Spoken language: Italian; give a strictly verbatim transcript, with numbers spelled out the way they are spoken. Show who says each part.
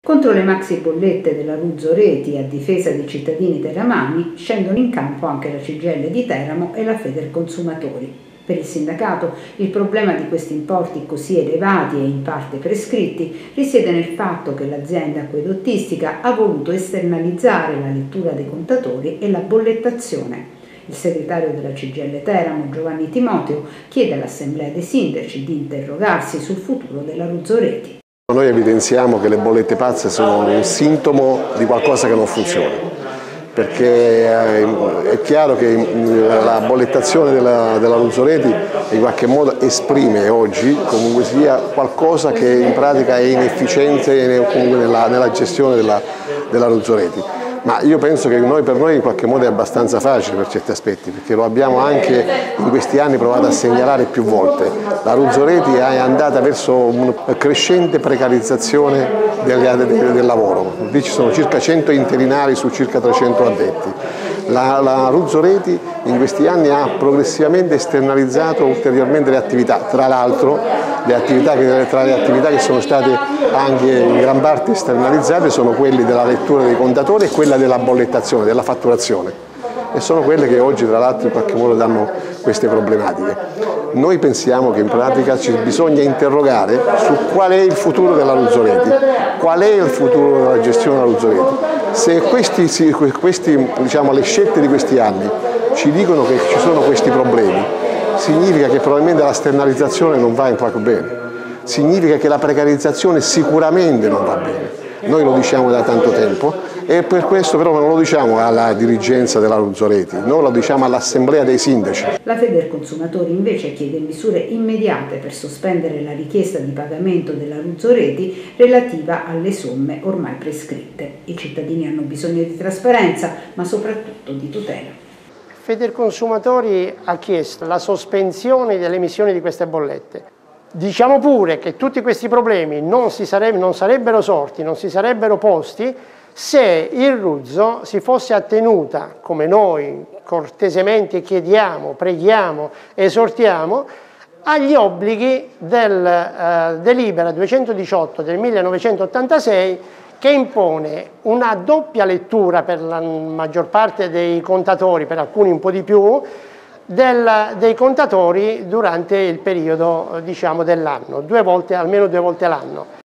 Speaker 1: Contro le maxi bollette dell'Aruzzo Reti a difesa dei cittadini teramani scendono in campo anche la C G I L di Teramo e la Federconsumatori. Per il sindacato il problema di questi importi così elevati e in parte prescritti risiede nel fatto che l'azienda acquedottistica ha voluto esternalizzare la lettura dei contatori e la bollettazione. Il segretario della C G I L Teramo, Giovanni Timoteo, chiede all'Assemblea dei Sindaci di interrogarsi sul futuro dell'Aruzzo Reti.
Speaker 2: Noi evidenziamo che le bollette pazze sono un sintomo di qualcosa che non funziona, perché è chiaro che la bollettazione dell'Aruzzo Reti in qualche modo esprime oggi comunque sia qualcosa che in pratica è inefficiente comunque nella, nella gestione dell'Aruzzo Reti. Ma io penso che noi, per noi in qualche modo è abbastanza facile per certi aspetti, perché lo abbiamo anche in questi anni provato a segnalare più volte. L'Aruzzo Reti è andata verso una crescente precarizzazione del, del, del lavoro. Lì ci sono circa cento interinali su circa trecento addetti. L'Aruzzo Reti in questi anni ha progressivamente esternalizzato ulteriormente le attività, tra l'altro le attività che, tra le attività che sono state anche in gran parte esternalizzate sono quelle della lettura dei contatori e quella della bollettazione, della fatturazione, e sono quelle che oggi tra l'altro in qualche modo danno queste problematiche. Noi pensiamo che in pratica ci bisogna interrogare su qual è il futuro dell'Aruzzo Reti, qual è il futuro della gestione dell'Aruzzo Reti. Se questi, questi, diciamo, le scelte di questi anni ci dicono che ci sono questi problemi, significa che probabilmente la esternalizzazione non va in qualche bene, significa che la precarizzazione sicuramente non va bene. Noi lo diciamo da tanto tempo e per questo però non lo diciamo alla dirigenza dell'Aruzzo Reti, noi lo diciamo all'Assemblea dei Sindaci.
Speaker 1: La Federconsumatori invece chiede misure immediate per sospendere la richiesta di pagamento dell'Aruzzo Reti relativa alle somme ormai prescritte. I cittadini hanno bisogno di trasparenza, ma soprattutto di tutela.
Speaker 3: Federconsumatori ha chiesto la sospensione dell'emissione di queste bollette. Diciamo pure che tutti questi problemi non, si sareb- non sarebbero sorti, non si sarebbero posti se il Ruzzo si fosse attenuta, come noi cortesemente chiediamo, preghiamo, esortiamo, agli obblighi del eh, delibera duecentodiciotto del millenovecentottantasei, che impone una doppia lettura per la maggior parte dei contatori, per alcuni un po' di più, del, dei contatori durante il periodo, diciamo, dell'anno, due volte, almeno due volte l'anno.